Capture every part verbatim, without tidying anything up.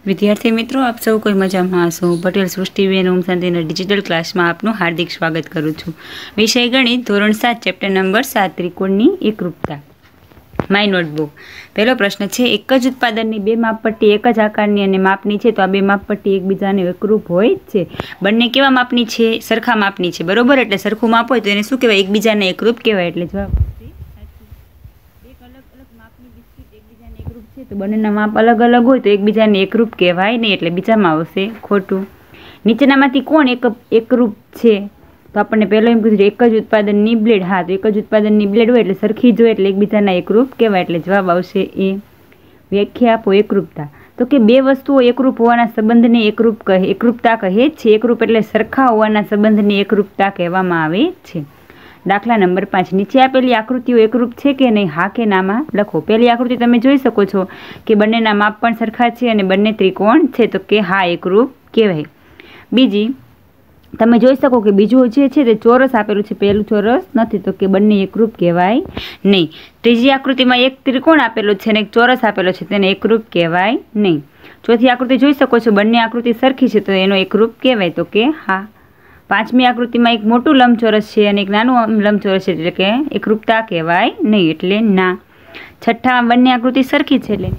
विद्यार्थी मित्रों, आप सौ कोई मजा में हशो। पटेल सृष्टिबेन ओम शांतिना डिजिटल क्लास में आपनु हार्दिक स्वागत करूँ छूँ। विषय गणित धोरण सात चैप्टर नंबर सात त्रिकोणनी एकरूपता। My notebook. पहलो प्रश्न है, एक ज उत्पादननी बे मापपट्टी एक ज आकारनी अने मापनी छे, तो आ बे मापपट्टी एकबीजाने एकरूप होय छे। बंने केवा मापनी छे? सरखा मापनी छे, बरोबर। एटले सरखुं माप होय तो एने शुं कहेवाय? एकबीजाने एकरूप कहेवाय। एटले जवाब तो बंनेना माप अलग अलग होय तो एकबीजाने एकरूप कहेवाय नहीं, एटले बीजामां आवशे खोटुं। नीचेनामांथी कोण एक एकरूप छे? तो आपणे पहेलो एम कीधुं एक ज उत्पादननी ब्लेड। हाँ, तो एक ज उत्पादननी ब्लेड होय एटले सरखी ज होय एटले एकबीजाना एकरूप कहेवाय। एटले जवाब आवशे ए। व्याख्या आपो एकरूपता। तो के बे वस्तुओ एकरूप होवाना संबंधने एकरूप कहे एकरूपता कहे छे। एकरूप एटले सरखा होवाना संबंधने एकरूपता कहेवामां आवे छे। दाखला नंबर पांच। नीचे आपेली आकृतिओ एकरूप छे के नहीं? हाँ के ना में लखो। पहली आकृति तमे जोई शको छो कि बंनेना माप पण सरखा छे अने बंने त्रिकोण छे, तो के हाँ एकरूप कहेवाय। बीजी तमे जोई शको कि बीजुं जे छे ते चोरस आपेलुं छे, पहेलुं चोरस नथी, तो के बंने एकरूप कहेवाय नहीं। त्रीजी आकृतिमां एक त्रिकोण आपेलो छे अने एक चोरस आपेलो छे, तेने एकरूप कहेवाय नहीं। चौथी आकृति जोई शको छो, बंने आकृति सरखी छे, तो एनो एकरूप कहेवाय, तो के हाँ। पांचमी आकृति में एक मोटू लंबचोरस है और एक नानु लंबचोरस है, એટલે એકરૂપતા કહેવાય नहीं, એટલે ना। छठा बंने आकृति सरखी है એટલે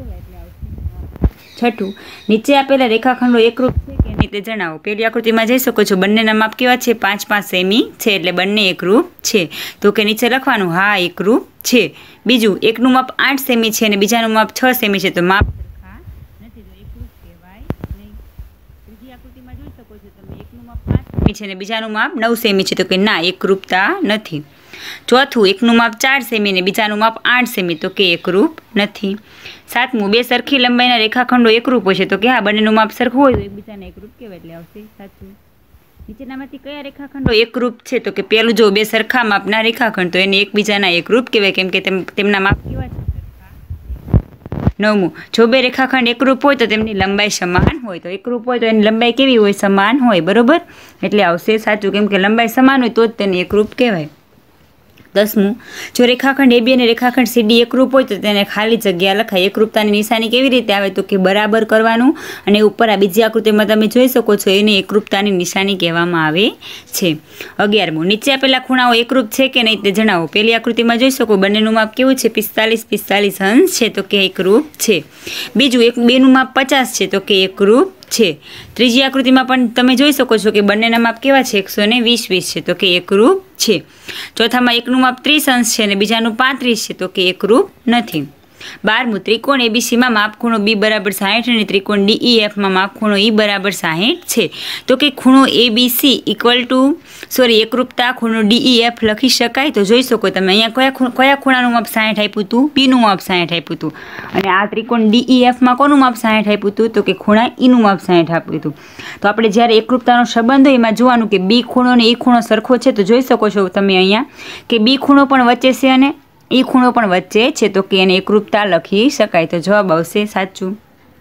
छठू नीचे आपेला रेखाखंडो एकरूप है के नहीं ते जणावो। पहली आकृति में જોઈ શકો છો બંનેના માપ કેવા છે? पांच पांच सेमी છે એટલે બંને એકરૂપ છે, તો કે નીચે લખવાનું હા એકરૂપ છે। બીજું એકનું માપ आठ सेमी છે અને બીજાનું માપ छह सेमी છે, તો માપ बीजानु माप नौ सेमी है, तो कि ना एकरूपता नहीं। चौथु एकनु माप चार सेमी ने बीजानु माप आठ सेमी, तो कि एकरूप नहीं। सातमु बे सरखी लंबाईना रेखाखंडो एकरूप होय छे, तो कि हाँ बंनेनुं माप सरखुं होय तो एकबीजाने एकरूप कहेवाय, एटले आवशे साचुं। नीचेनामांथी कया रेखाखंडो एकरूप छे? तो कि पहेलुं जो बे सरखा मापना रेखाखंड, तो एने एकबीजाना एकरूप कहेवाय, केम के तेम तेमना माप केवा छे? नवमु जो बे रेखाखंड एकरूप होय तो तेमनी लंबाई समान होय, तो एकरूप होय तो एनी लंबाई केवी होय? समान होय, बरोबर। एटले आवशे साचुं, केम के लंबाई समान होय तो ज तेने एकरूप कहेवाय। दसमु जो रेखाखंड ए बी अने रेखाखंड सी डी एकरूप होय तो तेने खाली जग्या लखाय। एकरूपतानी निशानी केवी रीते आवे? तो के बराबर करवानुं अने उपर आ बीजी आकृतिमां तमे जोई शको छो एने एकरूपतानी निशानी कहेवामां आवे छे। अगियारमु नीचे आपेला खूणाओ एकरूप छे के नहीं ते जणावो। पहेली आकृतिमां जोई शको बंनेनुं माप केवुं छे? पिસ્તાલીસ पिસ્તાલીસ अंश छे, तो के एकरूप छे। बीजुं एक बेनुं माप पचास छे, तो के एकरूप छे। त्रीजी आकृतिमां पण तमे जोई शको छो कि बंनेना माप केवा छे? एक सौ वीस वीस छे, तो के एकरूप छे। चौथामां एकनुं माप तीस अंश छे अने बीजानुं पैंतीस छे, तो के एकरूप नथी। बारमु त्रिकोण एबीसी में माप खूणो बी बराबर साठ और त्रिकोण डीईएफ में माप खूणो ई बराबर साठ है, तो कि खूणो एबीसी इक्वल टू सॉरी एकरूपता खूणो डीईएफ लखी शकाय। तो जोई शको तमे अहींया कया कया खूणानुं माप साठ आप्युं हतुं? बी नुं माप साठ आप्युं हतुं अने आ त्रिकोण डीईएफ में कोनुं माप साठ आप्युं हतुं? तो कि खूणा ई नुं माप साठ आप्युं हतुं। तो आपणे ज्यारे एकरूपतानो संबंध होय एमां जोवानुं कि बी खूणो ने ई खूणो सरखो छे, तो जोई शको छो तमे अहींया कि बी खूणो पण वच्चे छे अने ई खूणो पण वच्चे छे, तो कि एने एकरूपता लखी शकाय। तो जवाब आवशे साचुं।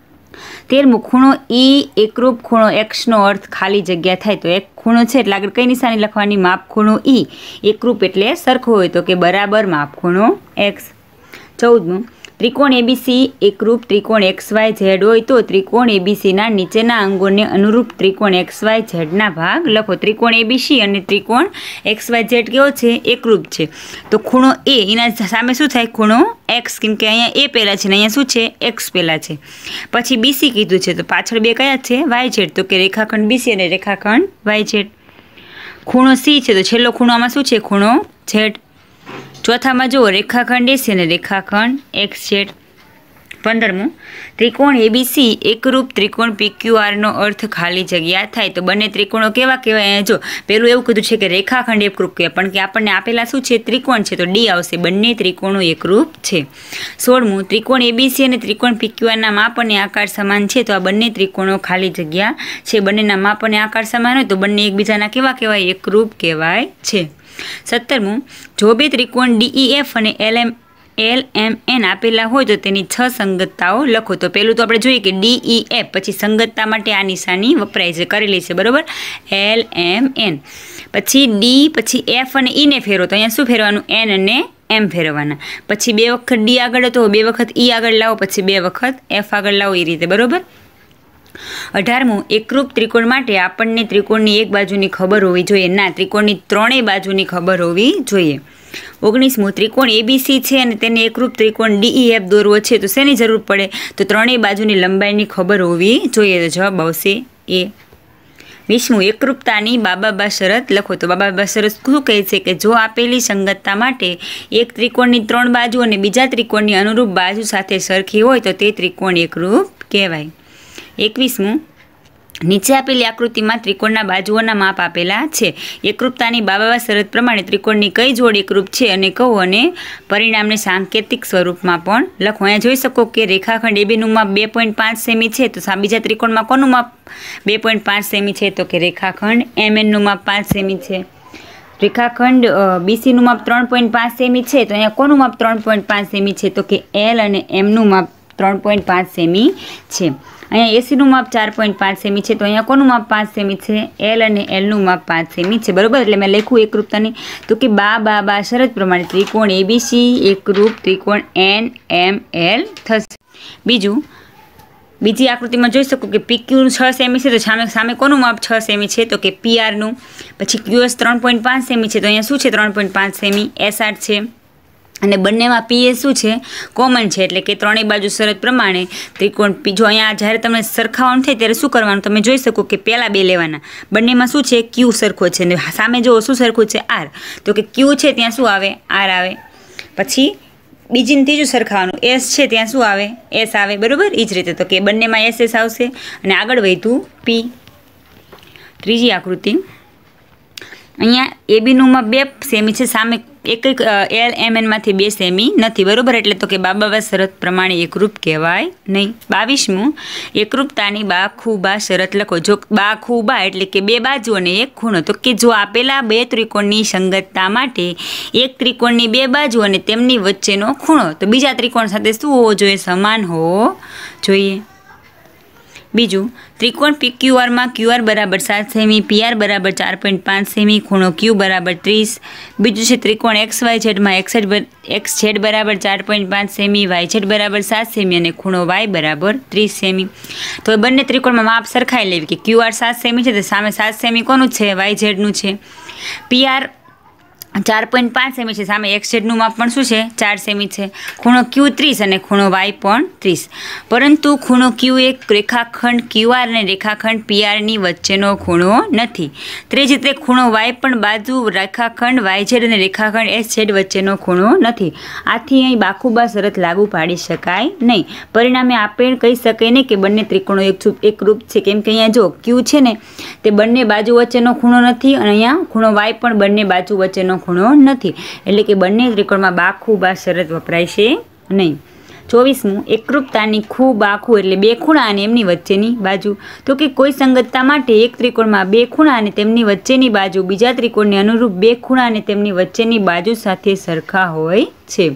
तेरमु खूणो ई एकरूप खूणो एक्स नो अर्थ खाली जग्या थाय, तो एक खूणो छे એટલે આગળ કઈ નિશાની લખવાની? માપ ખૂણો ई एकरूप એટલે સરખો હોય, તો કે બરાબર માપ ખૂણો एक्स। चौदमु त्रिकोण एबीसी एकरूप त्रिकोण एक्स वाय झेड होय तो त्रिकोण एबीसी ना नीचेना अंगोने अनुरूप त्रिकोण एक्स वाय झेड ना भाग लखो। त्रिकोण एबीसी अने त्रिकोण एक्स वाय झेड केवो छे? एकरूप छे, तो खूणो ए एना सामे शुं थाय? खूणो एक्स, केम के अहींया ए पहेला छे ने अहींया शुं छे? एक्स पहेला छे। पछी बीसी कीधुं छे, तो पाछळ बे कया छे? वाय झेड, तो के रेखाखंड बीसी अने रेखाखंड वाय झेड। खूणो सी छे, तो छेल्लो खूणो आमां शुं छे? खूणो झेड। चौथा में जो रेखाखंड एसी ने रेखाखंड एक्स जेड। पंदरमु त्रिकोण एबीसी एकरूप त्रिकोण पीक्यूआर नो अर्थ खाली जग्या थाय, तो बने त्रिकोणों केवा कहेवाय? जो पेलुं एवुं कीधुं छे कि रेखाखंड एकरूप कहेवाय, पण के आपणे आपेला शुं छे? त्रिकोण छे, तो डी आवशे। बंने त्रिकोणों एकरूप छे। सोळमु त्रिकोण एबीसी अने त्रिकोण पीक्यूआर ना माप अने आकार समान छे, तो आ बंने त्रिकोणों खाली जग्या छे। बंनेना माप अने आकार समान होय तो बंने एकबीजाना केवा कहेवाय? एकरूप कहेवाय छे। सत्तरमु जो बे त्रिकोण डीईएफ अने एलएम एल एम एन आपेला होय तो तेनी छ संगतताओ लखो। तो पहेलुं तो आपणे जोईए कि डीईएफ पछी संगतता माटे आ निशानी वपराय छे, करेली छे, बरोबर। एल एम एन पछी डी पछी एफ अने ई ने फेरવો, तो अहींया शुं फेरवानुं? एन अने एम फेरवाना। पछी बे वखत डी आगळ तो बे वखत ई आगळ लावो, पछी बे वखत एफ आगळ लावो, ए रीते, बरोबर। અઢારમું એકરૂપ ત્રિકોણ માટે આપણને ત્રિકોણની એક બાજુની ખબર હોવી જોઈએ. ના, ત્રિકોણની ત્રણેય બાજુની ખબર હોવી જોઈએ. ઓગણીસમું ત્રિકોણ એબીસી છે અને તેને એકરૂપ ત્રિકોણ ડીઈએફ દોરવો છે તો શેની જરૂર પડે? તો ત્રણેય બાજુની લંબાઈની ખબર હોવી જોઈએ. તો જવાબ આવશે એ. વીસમું એકરૂપતાની બાબાબા શરત લખો. તો બાબાબા શરત શું કહે છે કે જો આપેલી સંગતતા માટે એક ત્રિકોણની ત્રણ બાજુ અને બીજા ત્રિકોણની અનુરૂપ બાજુ સાથે સરખી હોય તો તે ત્રિકોણ એકરૂપ કહેવાય. એકવીસમું નીચે આપેલી આકૃતિમાં ત્રિકોણના બાજુઓના માપ આપેલા છે. એકરૂપતાની બાબાબા શરત પ્રમાણે ત્રિકોણની કઈ જોડ એકરૂપ છે અને કહો અને પરિણામને સાંકેતિક સ્વરૂપમાં પણ લખો. અહીંયા જોઈ શકો કે રેખાખંડ એબીનું માપ બે પોઈન્ટ પાંચ સેમી છે તો બીજા ત્રિકોણમાં કોનું માપ બે પોઈન્ટ પાંચ સેમી છે? તો કે રેખાખંડ એમએનનું માપ પાંચ સેમી છે. રેખાખંડ બીસીનું માપ ત્રણ પોઈન્ટ પાંચ સેમી છે તો અહીંયા કોનું માપ ત્રણ પોઈન્ટ પાંચ સેમી છે? તો કે એલ અને એમનું માપ ત્રણ પોઈન્ટ પાંચ સેમી છે. અહીંયા એસીનું માપ ચાર પોઈન્ટ પાંચ સેમી છે તો અહીંયા કોનું માપ પાંચ સેમી છે? એલ અને એલનું માપ પાંચ સેમી છે. બરાબર, એટલે મેં લખ્યું એકરૂપતાની તો કે બા બા બા શરત પ્રમાણે ત્રિકોણ એબીસી એકરૂપ ત્રિકોણ એન એમ એલ થશે. બીજું, બીજી આકૃતિમાં જોઈ શકો કે પીક્યુ છ સેમી છે તો સામે સામે કોનું માપ છ સેમી છે? તો કે પીઆરનું. પછી ક્યુએસ ત્રણ પોઈન્ટ પાંચ સેમી છે તો અહીંયા શું છે? ત્રણ પોઈન્ટ પાંચ સેમી એસઆર છે. અને બંનેમાં પીએ શું છે? કોમન છે, એટલે કે ત્રણેય બાજુ શરત પ્રમાણે ત્રિકોણ પી. જો અહીંયા જ્યારે તમે સરખાવવાનું થાય ત્યારે શું કરવાનું? તમે જોઈ શકો કે પહેલાં બે લેવાના. બંનેમાં શું છે? ક્યુ સરખો છે અને સામે જો શું સરખું છે? આર. તો કે ક્યુ છે ત્યાં શું આવે? આર આવે. પછી બીજીને ત્રીજું સરખાવાનું. એસ છે ત્યાં શું આવે? એસ આવે. બરાબર, એ જ રીતે તો કે બંનેમાં એસ એસ આવશે અને આગળ વધ્યું પી. ત્રીજી આકૃતિ, અહીંયા એબીનું માપ બે સેમી છે, સામે એક એક એલ એમ એનમાંથી બે સેમી નથી. બરાબર, એટલે તો કે બાબાબા શરત પ્રમાણે એકરૂપ કહેવાય નહીં. બાવીસમું એકરૂપતાની બાખુબા શરત લખો. જો બાખુબા એટલે કે બે બાજુ અને એક ખૂણો. તો કે જો આપેલા બે ત્રિકોણની સંગતતા માટે એક ત્રિકોણની બે બાજુ અને તેમની વચ્ચેનો ખૂણો તો બીજા ત્રિકોણ સાથે શું હોવો જોઈએ? સમાન હોવો જોઈએ. બીજું, ત્રિકોણ પીક્યુઆરમાં ક્યુઆર બરાબર સાત સેમી, પીઆર બરાબર ચાર પોઈન્ટ પાંચ સેમી, ખૂણો ક્યુ બરાબર ત્રીસ. બીજું છે ત્રિકોણ એક્સ વાય ઝેડમાં એક્સ એક્સ ઝેડ બરાબર ચાર પોઈન્ટ પાંચ સેમી, વાય ઝેડ બરાબર સાત સેમી અને ખૂણો વાય બરાબર ત્રીસ સેમી. તો બંને ત્રિકોણમાં માપ સરખાઈ લેવી કે ક્યુઆર સાત સેમી છે તો સામે સાત સેમી કોનું છે? વાય ઝેડનું છે. પીઆર ચાર પોઈન્ટ પાંચ સેમી છે, સામે એક્સ ઝેડનું માપ પણ શું છે? ચાર સેમી છે. ખૂણો ક્યુ ત્રીસ અને ખૂણો વાય પણ ત્રીસ. પરંતુ ખૂણો ક્યુ એક રેખાખંડ ક્યુઆર અને રેખાખંડ પીઆરની વચ્ચેનો ખૂણો નથી. તે જ રીતે ખૂણો વાય પણ બાજુ રેખાખંડ વાયઝેડ અને રેખાખંડ એસ ઝેડ વચ્ચેનો ખૂણો નથી. આથી અહીં બાખુબા શરત લાગુ પાડી શકાય નહીં. પરિણામે આપણે કહી શકીએ નહીં કે બંને ત્રિકોણો એક એકરૂપ છે, કેમ કે અહીંયા જો ક્યુ છે ને તે બંને બાજુ વચ્ચેનો ખૂણો નથી અને અહીંયા ખૂણો વાય પણ બંને બાજુ વચ્ચેનો ખૂણો નથી. એટલે કે બંને ત્રિકોણમાં બાખુબા શરત વપરાય છે નહીં. ચોવીસમું એકરૂપતાની ખૂબ આખું એટલે બે ખૂણા અને એમની વચ્ચેની બાજુ. તો કે કોઈ સંગતતા માટે એક ત્રિકોણમાં બે ખૂણા અને તેમની વચ્ચેની બાજુ બીજા ત્રિકોણને અનુરૂપ બે ખૂણા અને તેમની વચ્ચેની બાજુ સાથે સરખા હોય છે.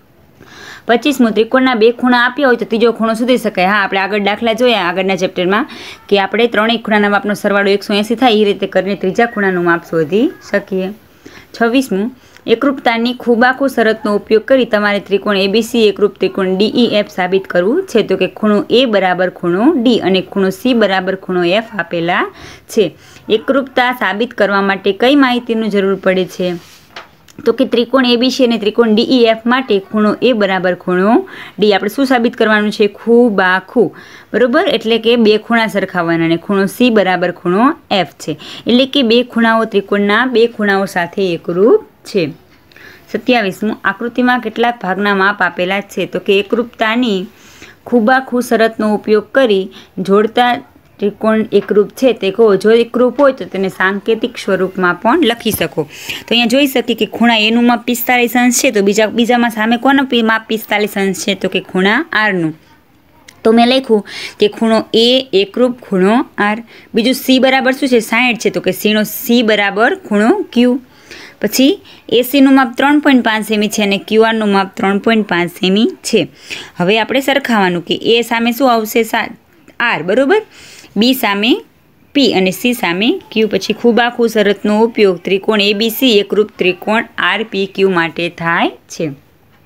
પચીસમું ત્રિકોણના બે ખૂણા આપ્યા હોય તો ત્રીજો ખૂણો શોધી શકાય. હા, આપણે આગળ દાખલા જોયા આગળના ચેપ્ટરમાં કે આપણે ત્રણેય ખૂણાના માપનો સરવાળો એકસો એંસી થાય એ રીતે કરીને ત્રીજા ખૂણાનું માપ શોધી શકીએ. છવ્વીસમું એકરૂપતાની ખૂબાખૂ શરતનો ઉપયોગ કરી તમારે ત્રિકોણ એબીસી એકરૂપ ત્રિકોણ ડીઈએફ સાબિત કરવું છે. તો કે ખૂણો એ બરાબર ખૂણો ડી અને ખૂણો સી બરાબર ખૂણો એફ આપેલા છે. એકરૂપતા સાબિત કરવા માટે કઈ માહિતીની જરૂર પડે છે? તો કે ત્રિકોણ એબીસી અને ત્રિકોણ ડીઈએફ માટે ખૂણો એ બરાબર ખૂણો ડી આપણે શું સાબિત કરવાનું છે? ખૂબાખૂ. બરાબર, એટલે કે બે ખૂણા સરખાવવાના અને ખૂણો સી બરાબર ખૂણો એફ છે. એટલે કે બે ખૂણાઓ ત્રિકોણના બે ખૂણાઓ સાથે એકરૂપ છે. સત્યાવીસમું આકૃતિમાં કેટલાક ભાગના માપ આપેલા છે. તો કે એકરૂપતાની ખૂબાખૂ શરતનો ઉપયોગ કરી જોડતા ત્રિકોણ એકરૂપ છે તે કહો. જો એકરૂપ હોય તો તેને સાંકેતિક સ્વરૂપમાં પણ લખી શકો. તો અહીંયા જોઈ શકીએ કે ખૂણા એનું માપ પિસ્તાલીસ અંશ છે તો બીજા બીજામાં સામે કોનું માપ પિસ્તાલીસ અંશ છે? તો કે ખૂણા આરનું. તો મેં લખ્યું કે ખૂણો એ એકરૂપ ખૂણો આર. બીજું સી બરાબર શું છે? સાઠ છે તો કે સીનો સી બરાબર ખૂણો ક્યુ. પછી એસીનું માપ ત્રણ પોઈન્ટ પાંચ સેમી છે અને ક્યુઆરનું માપ ત્રણ પોઈન્ટ પાંચ સેમી છે. હવે આપણે સરખાવાનું કે એ સામે શું આવશે? આર. બરાબર, બી સામે પી અને સી સામે ક્યુ. પછી ખૂબાખૂ શરતનો ઉપયોગ ત્રિકોણ એબીસી એકરૂપ ત્રિકોણ આર પી ક્યુ માટે થાય છે.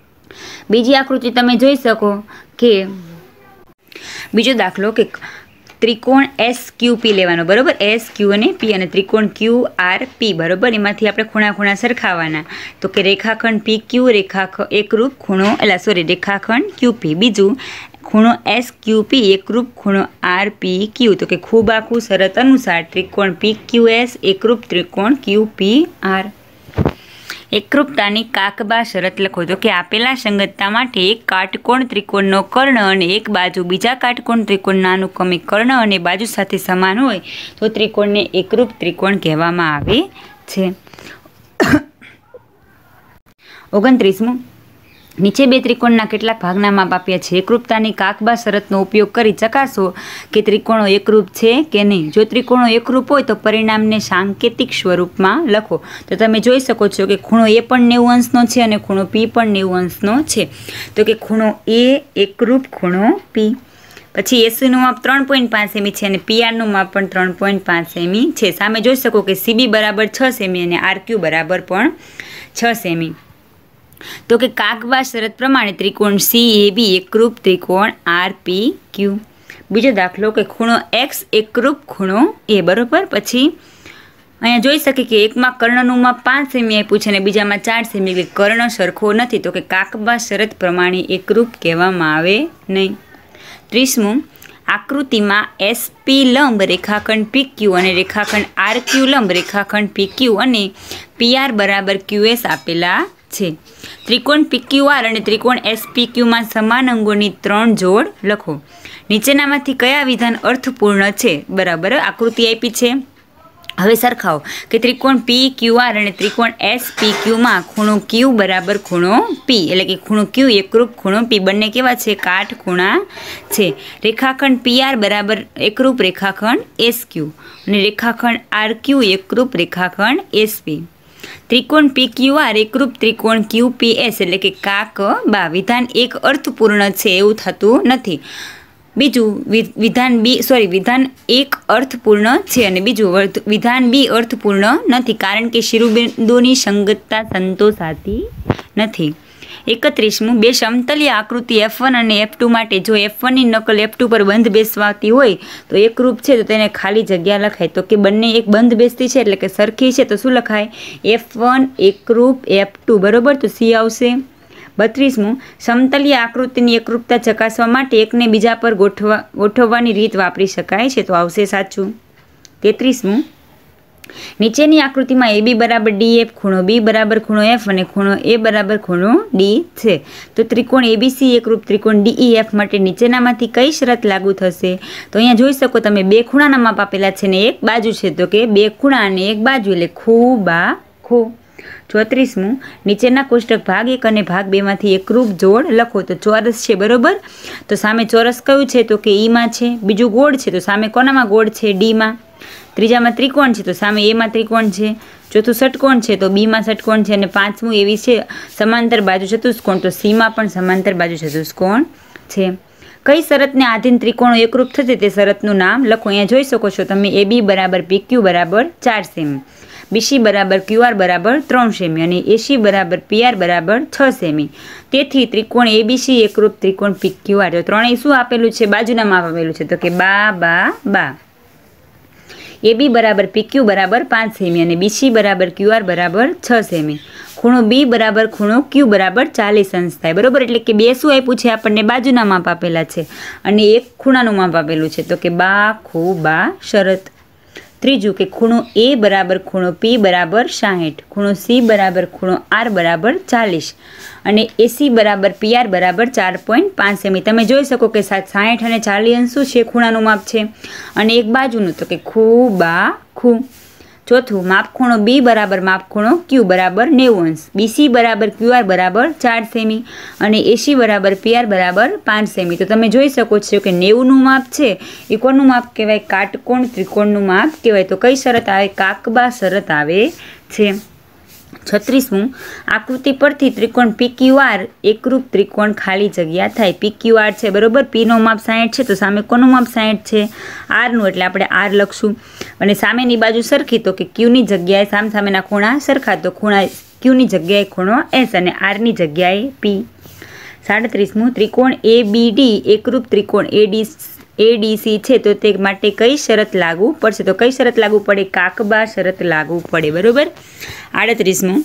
બીજી આકૃતિ તમે જોઈ શકો કે બીજો દાખલો કે ત્રિકોણ એસ ક્યુ પી લેવાનો, બરોબર, એસ ક્યુ અને પી, અને ત્રિકોણ ક્યુ આર પી, બરોબર. એમાંથી આપણે ખૂણા ખૂણા સરખાવવાના. તો કે રેખાખંડ પી ક્યુ રેખાખંડ એકરૂપ ખૂણો, એટલે સોરી રેખાખંડ ક્યુ પી. બીજું ખૂણો એસ ક્યુ પી એકરૂપ ખૂણો આર પી ક્યુ. તો કે ખૂબ આખું શરત અનુસાર ત્રિકોણ પી ક્યુ એસ એકરૂપ ત્રિકોણ ક્યુ પી આર. એકરૂપતાની કાકબા શરત લખો. તો કે આપેલા સંગતતા માટે એક કાટકોણ ત્રિકોણનો કર્ણ અને એક બાજુ બીજા કાટકોણ ત્રિકોણના અનુક્રમે કર્ણ અને બાજુ સાથે સમાન હોય તો ત્રિકોણને એકરૂપ ત્રિકોણ કહેવામાં આવે છે. ઓગણત્રીસમું, નીચે બે ત્રિકોણના કેટલાક ભાગના માપ આપ્યા છે. એકરૂપતાની કાકબા શરતનો ઉપયોગ કરી ચકાસો કે ત્રિકોણો એકરૂપ છે કે નહીં. જો ત્રિકોણો એકરૂપ હોય તો પરિણામને સાંકેતિક સ્વરૂપમાં લખો. તો તમે જોઈ શકો છો કે ખૂણો એ પણ નેવું અંશનો છે અને ખૂણો પી પણ નેવું અંશનો છે. તો કે ખૂણો એ એકરૂપ ખૂણો પી. પછી એસીનું માપ ત્રણ પોઈન્ટ પાંચ સેમી છે અને પીઆરનું માપ પણ ત્રણ પોઈન્ટ પાંચ સેમી છે. સામે જોઈ શકો કે સીબી બરાબર છ સેમી અને આરક્યુ બરાબર પણ છ સેમી. તો કે કાકબા શરત પ્રમાણે ત્રિકોણ સી એ બી એકરૂપ ત્રિકોણ આર પી ક્યુ. બીજો દાખલો કે ખૂણો એક્સ એકરૂપ ખૂણો એ, બરોબર. પછી અહીંયા જોઈ શકે કે એકમાં કર્ણનું માપ પાંચ સેમી આપ્યું છે અને બીજામાં ચાર સેમી, એટલે કર્ણ સરખો નથી. તો કે કાકબા શરત પ્રમાણે એકરૂપ કહેવામાં આવે નહીં. ત્રીસમું, આકૃતિમાં એસપી લંબ રેખાખંડ પી ક્યુ અને રેખાખંડ આર ક્યુ લંબ રેખાખંડ પી ક્યુ અને પીઆર બરાબર ક્યુએસ આપેલા છે. ત્રિકોણ પીક્યુઆર અને ત્રિકોણ એસપીક્યુમાં સમાન અંગોની ત્રણ જોડ લખો. નીચેનામાંથી કયા વિધાન અર્થપૂર્ણ છે? બરાબર, આકૃતિ આપી છે. હવે સરખાવો કે ત્રિકોણ પી ક્યુઆર અને ત્રિકોણ એસ પી ક્યુમાં ખૂણો ક્યુ બરાબર ખૂણો પી, એટલે કે ખૂણો ક્યુ એકરૂપ ખૂણો પી. બંને કેવા છે? કાટ ખૂણા છે. રેખાખંડ પીઆર બરાબર એકરૂપ રેખાખંડ એસ ક્યુ અને રેખાખંડ આર ક્યુ એકરૂપ રેખાખંડ એસપી. ત્રિકોણ પી ક્યુ આર એકરૂપ ત્રિકોણ ક્યુ પી એસ, એટલે કે કાક બા. વિધાન એક અર્થપૂર્ણ છે એવું થતું નથી. બીજું વિધાન બી સોરી વિધાન એક અર્થપૂર્ણ છે અને બીજું વિધાન બી અર્થપૂર્ણ નથી, કારણ કે શિરોબિંદુની સંગતતા સંતોષાતી નથી. એકત્રીસમું, બે સમતલીય આકૃતિ એફ વન અને એફ ટુ માટે જો એફ વનની નકલ એફ ટુ પર બંધ બેસવાતી હોય તો એકરૂપ છે તો તેને ખાલી જગ્યા લખાય. તો કે બંને એક બંધ બેસતી છે એટલે કે સરખી છે તો શું લખાય? એફ વન એકરૂપ એફ ટુ, બરોબર. તો સી આવશે. બત્રીસમું, સમતલીય આકૃતિની એકરૂપતા ચકાસવા માટે એકને બીજા પર ગોઠવા ગોઠવવાની રીત વાપરી શકાય છે તો આવશે સાચું. તેત્રીસમું, નીચેની આકૃતિમાં એ બી બરાબર ડી એફ, ખૂણો બી બરાબર ખૂણો એફ અને ખૂણો એ બરાબર ખૂણો ડી છે. તો ત્રિકોણ એબીસી એકરૂપ ત્રિકોણ ડીઈ એફ માટે નીચેનામાંથી કઈ શરત લાગુ થશે? તો અહીંયા જોઈ શકો તમે બે ખૂણાના માપ આપેલા છે ને એક બાજુ છે. તો કે બે ખૂણા અને એક બાજુ એટલે ખૂ બા ખૂ. ચોત્રીસમું, નીચેના કોષ્ટક ભાગ એક અને ભાગ બે માંથી એકરૂપ જોડ લખો. તો ચોરસ છે, બરોબર. તો સામે ચોરસ કયું છે? તો કે ઈમાં છે. બીજું ગોળ છે તો સામે કોનામાં ગોળ છે? ડીમાં. ત્રીજામાં ત્રિકોણ છે તો સામે એમાં ત્રિકોણ છે. ચોથું ષટકોણ છે તો બીમાં ષટકોણ છે. અને પાંચમું એવી છે સમાંતર બાજુ ચતુષ્કોણ, તો સીમાં પણ સમાંતર બાજુ ચતુષ્કોણ છે. કઈ શરતને આધીન ત્રિકોણો એકરૂપ થશે તે શરતનું નામ લખો. અહીંયા જોઈ શકો છો તમે એ બી બરાબર પી ક્યુ બરાબર ચાર સેમી, બીસી બરાબર ક્યુઆર બરાબર ત્રણ સેમી અને એસી બરાબર પીઆર બરાબર છ સેમી. તેથી ત્રિકોણ એબીસી એકરૂપ ત્રિકોણ પી ક્યુઆર. તો ત્રણેય શું આપેલું છે? બાજુના માપ આપેલું છે. તો કે બા બા બા. એબી બરાબર પીક્યુ બરાબર પાંચ સેમી અને બીસી બરાબર ક્યુઆર બરાબર છ સેમી. ખૂણો બી બરાબર ખૂણો ક્યુ બરાબર ચાલીસ અંશ થાય, બરોબર. એટલે કે બે શું આપ્યું છે આપણને? બાજુના માપ આપેલા છે અને એક ખૂણાનું માપ આપેલું છે. તો કે બા ખૂ બા શરત. ત્રીજું કે ખૂણો એ બરાબર ખૂણો પી બરાબર સાહીઠ, ખૂણો સી બરાબર ખૂણો આર બરાબર ચાલીસ અને એસી બરાબર પીઆર બરાબર ચાર પોઈન્ટ પાંચ સેમી. તમે જોઈ શકો કે સાહીઠ અને ચાલીસ અંશ શું છે? ખૂણાનું માપ છે અને એક બાજુનું. તો કે ખૂ બા ખૂ. ચોથું, માપ ખૂણો બી બરાબર માપ ખૂણો ક્યુ બરાબર નેવું અંશ, બીસી બરાબર ક્યુઆર બરાબર ચાર સેમી અને એસી બરાબર પીઆર બરાબર પાંચ સેમી. તો તમે જોઈ શકો છો કે નેવુંનું માપ છે એ કોનું માપ કહેવાય? કાટકોણ ત્રિકોણનું માપ કહેવાય. તો કઈ શરત આવે? કાકબા શરત આવે છે. છત્રીસમું, આકૃતિ પરથી ત્રિકોણ પી ક્યુ આર એકરૂપ ત્રિકોણ ખાલી જગ્યા થાય. પી ક્યુ આર છે, બરોબર. પીનો માપ સાહીઠ છે તો સામે કોનું માપ સાહીઠ છે? આરનું, એટલે આપણે આર લખશું. અને સામેની બાજુ સરખી તો કે ક્યુની જગ્યાએ સામ સામેના ખૂણા સરખા, તો ખૂણા ક્યુની જગ્યાએ ખૂણો એસ અને આરની જગ્યાએ પી. સાડત્રીસમું, ત્રિકોણ એ બી ડી એકરૂપ ત્રિકોણ એ ડી એડીસી છે તો તે માટે કઈ શરત લાગુ પડશે? તો કઈ શરત લાગુ પડે? કાકબા શરત લાગુ પડે, બરોબર. આડત્રીસમું,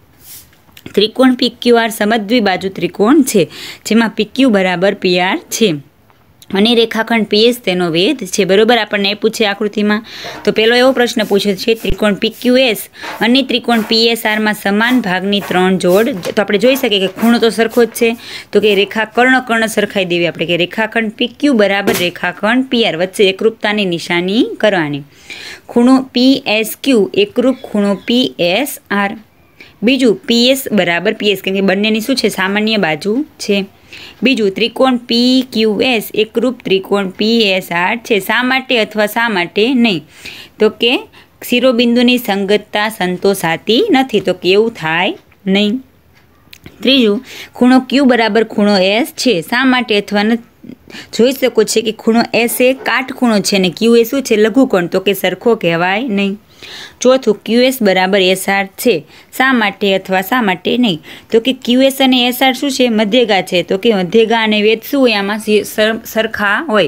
ત્રિકોણ પીક્યુઆર સમદ્વિબાજુ ત્રિકોણ છે જેમાં પીક્યુ બરાબર પીઆર છે અને રેખાખંડ પીએસ તેનો વેધ છે, બરોબર. આપણને એ પૂછે આકૃતિમાં. તો પહેલો એવો પ્રશ્ન પૂછ્યો છે, ત્રિકોણ પીક્યુએસ અને ત્રિકોણ પીએસઆરમાં સમાન ભાગની ત્રણ જોડ. તો આપણે જોઈ શકીએ કે ખૂણો તો સરખો જ છે, તો કે રેખા કર્ણ કર્ણ સરખાઈ દેવી આપણે કે રેખાખંડ પીક્યુ બરાબર રેખાખંડ પીઆર, વચ્ચે એકરૂપતાની નિશાની કરવાની. ખૂણો પીએસક્યુ એકરૂપ ખૂણો પીએસઆર. બીજું, પીએસ બરાબર પીએસ, કેમ કે બંનેની શું છે? સામાન્ય બાજુ છે. બીજું, ત્રિકોણ પી ક્યુ એસ એકરૂપ ત્રિકોણ પી એસ આર છે. શા માટે અથવા શા માટે નહીં? તો કે શિરોબિંદુની સંગતતા સંતોષાતી નથી, તો કેવું થાય નહીં. ત્રીજું, ખૂણો ક્યુ બરાબર ખૂણો એસ છે. શા માટે અથવા નથી? જોઈ શકો છો કે ખૂણો એસ એ કાટખૂણો છે અને ક્યુ એ શું છે? લઘુકોણ, તો કે સરખો કહેવાય નહીં. ચોથું, ક્યુએસ બરાબર એસઆર છે. શા માટે અથવા શા માટે નહીં? તો કે ક્યુએસ અને એસઆર શું છે? મધ્યગા છે, તો કે મધ્યગા અને વેધ શું હોય? આમાં સરખા હોય,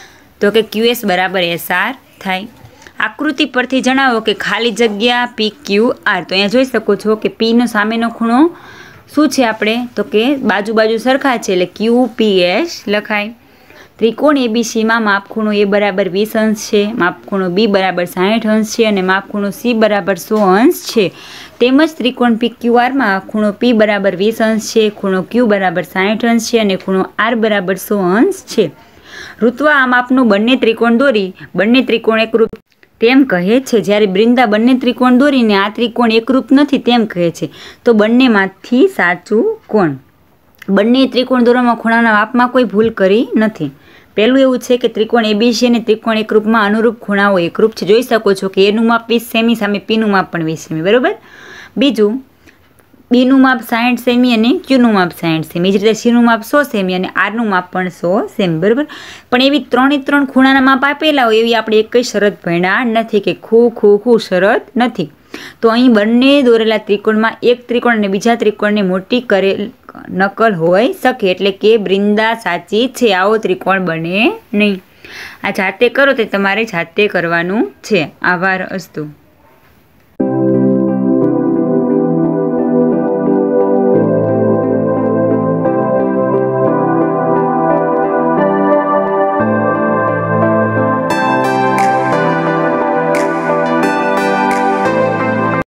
તો કે ક્યુએસ બરાબર એસઆર થાય. આકૃતિ પરથી જણાવો કે ખાલી જગ્યા પી ક્યુ આર. તો અહીંયા જોઈ શકો છો કે પીનો સામેનો ખૂણો શું છે આપણે? તો કે બાજુ બાજુ સરખા છે એટલે ક્યુ પી એસ લખાય. ત્રિકોણ એબીસીમાં માપખૂણો એ બરાબર વીસ અંશ છે, માપખૂણો બી બરાબર સાહીઠ અંશ છે અને માપખૂણો સી બરાબર સો અંશ છે. તેમજ ત્રિકોણ પીક્યુઆરમાં ખૂણો પી બરાબર વીસ અંશ છે, ખૂણો ક્યુ બરાબર સાહીઠ અંશ છે અને ખૂણો આર બરાબર સો અંશ છે. ઋત્વા આ માપનું બંને ત્રિકોણ દોરી બંને ત્રિકોણ એકરૂપ તેમ કહે છે, જ્યારે બ્રિંદા બંને ત્રિકોણ દોરીને આ ત્રિકોણ એકરૂપ નથી તેમ કહે છે. તો બંનેમાંથી સાચું કોણ? બંને ત્રિકોણ દોરવામાં ખૂણાના માપમાં કોઈ ભૂલ કરી નથી. પહેલું એવું છે કે ત્રિકોણ એબીસી અને ત્રિકોણ એકરૂપમાં અનુરૂપ ખૂણાઓ એકરૂપ છે. જોઈ શકો છો કે એનું માપ વીસ સેમી સામે પીનું માપ પણ વીસ સેમી, બરોબર. બીજું, બીનું માપ સાહીઠ સેમી અને ક્યુનું માપ સાહીઠ સેમી, એ જ રીતે સીનું માપ સો સેમી અને આરનું માપ પણ સો સેમી, બરોબર. પણ એવી ત્રણે ત્રણ ખૂણાના માપ આપેલા હોય એવી આપણે એક જ શરત ભણ્યા નથી કે ખૂ ખૂ ખૂ શરત નથી. તો અહીં બંને દોરેલા ત્રિકોણમાં એક ત્રિકોણ અને બીજા ત્રિકોણને મોટી કરેલ નકલ હોઈ શકે, એટલે કે બ્રિંદા સાચી છે. આવો ત્રિકોણ બને નહીં. આ જાતે કરો તે તમારે જાતે કરવાનું છે. આભાર અસ્તુ.